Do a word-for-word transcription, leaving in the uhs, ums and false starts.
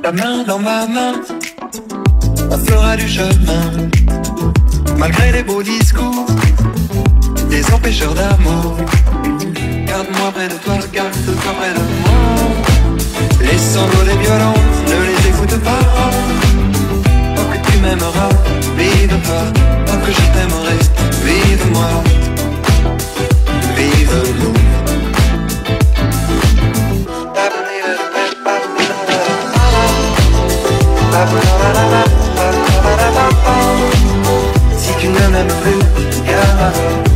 Ta main dans ma main, on fera du chemin. Malgré les beaux discours des empêcheurs d'amour, garde-moi près de toi, garde-toi près de moi. Les sanglots des violons, ne les écoute pas. Oh que tu m'aimeras, vive-toi. Oh que je t'aimerai, vive-moi. Vive-nous. Si tu ne m'aimes plus, viens.